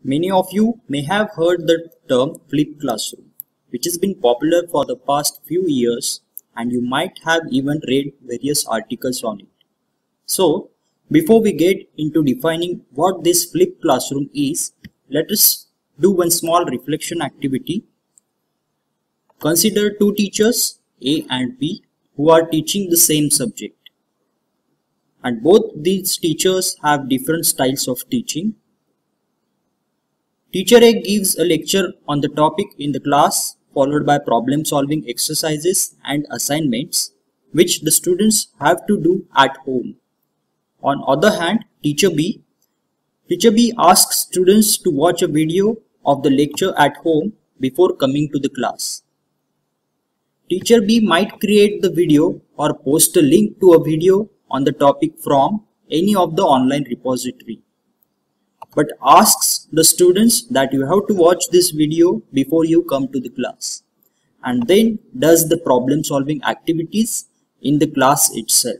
Many of you may have heard the term flipped classroom, which has been popular for the past few years, and you might have even read various articles on it. So, before we get into defining what this flipped classroom is, let us do one small reflection activity. Consider two teachers, A and B, who are teaching the same subject. And both these teachers have different styles of teaching. Teacher A gives a lecture on the topic in the class, followed by problem-solving exercises and assignments, which the students have to do at home. On other hand, Teacher B asks students to watch a video of the lecture at home before coming to the class. Teacher B might create the video or post a link to a video on the topic from any of the online repository, but asks the students that you have to watch this video before you come to the class, and then does the problem solving activities in the class itself.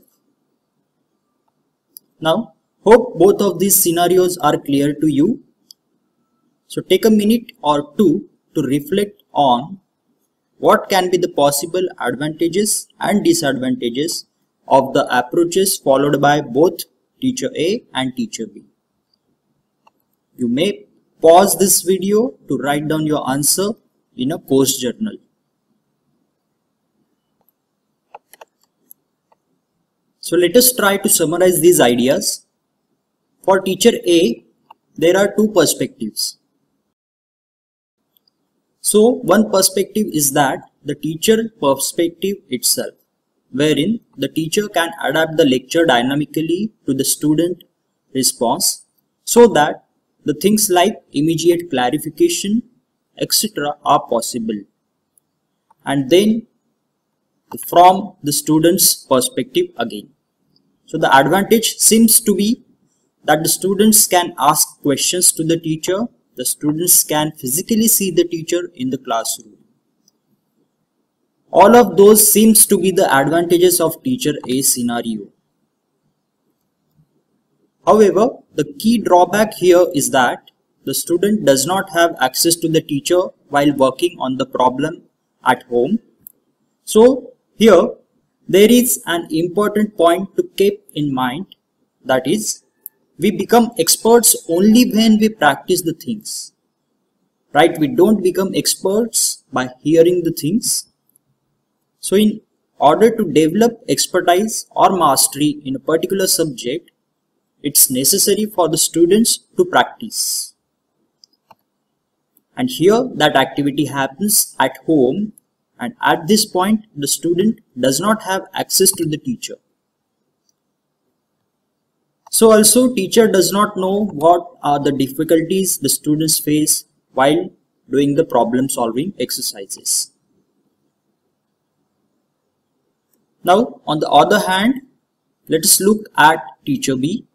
Now, hope both of these scenarios are clear to you. So take a minute or two to reflect on what can be the possible advantages and disadvantages of the approaches followed by both Teacher A and Teacher B. You may pause this video to write down your answer in a course journal. So let us try to summarize these ideas. For Teacher A, there are two perspectives. So one perspective is that the teacher perspective itself, wherein the teacher can adapt the lecture dynamically to the student response so that the things like immediate clarification, etc. are possible. And then from the student's perspective again. So the advantage seems to be that the students can ask questions to the teacher, the students can physically see the teacher in the classroom. All of those seems to be the advantages of Teacher A scenario. However, the key drawback here is that the student does not have access to the teacher while working on the problem at home. So here there is an important point to keep in mind, that is, we become experts only when we practice the things. Right? We don't become experts by hearing the things. So in order to develop expertise or mastery in a particular subject, it's necessary for the students to practice. And here that activity happens at home, and at this point the student does not have access to the teacher. So also teacher does not know what are the difficulties the students face while doing the problem solving exercises. Now on the other hand, let us look at Teacher B.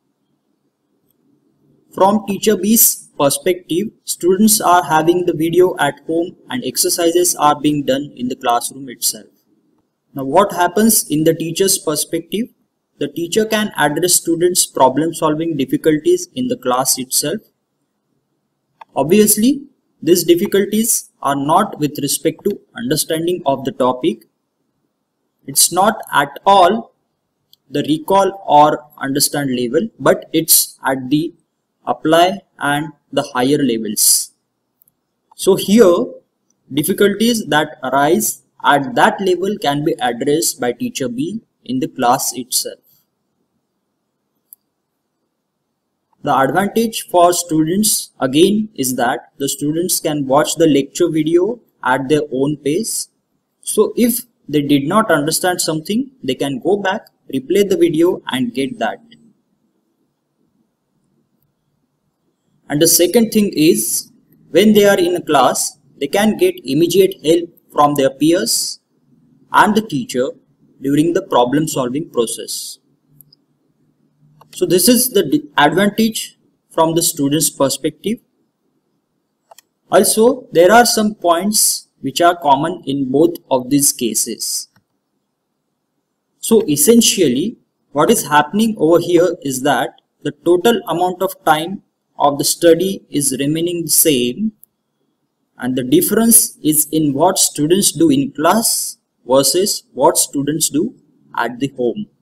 From Teacher B's perspective, students are having the video at home and exercises are being done in the classroom itself. Now what happens in the teacher's perspective? The teacher can address students' problem solving difficulties in the class itself. Obviously, these difficulties are not with respect to understanding of the topic. It's not at all the recall or understand level, but it's at the apply and the higher levels. So here, difficulties that arise at that level can be addressed by Teacher B in the class itself. The advantage for students again is that the students can watch the lecture video at their own pace. So if they did not understand something, they can go back, replay the video and get that. And the second thing is, when they are in a class, they can get immediate help from their peers and the teacher during the problem solving process. So this is the advantage from the student's perspective. Also, there are some points which are common in both of these cases. So essentially, what is happening over here is that the total amount of time of the study is remaining the same, and the difference is in what students do in class versus what students do at the home.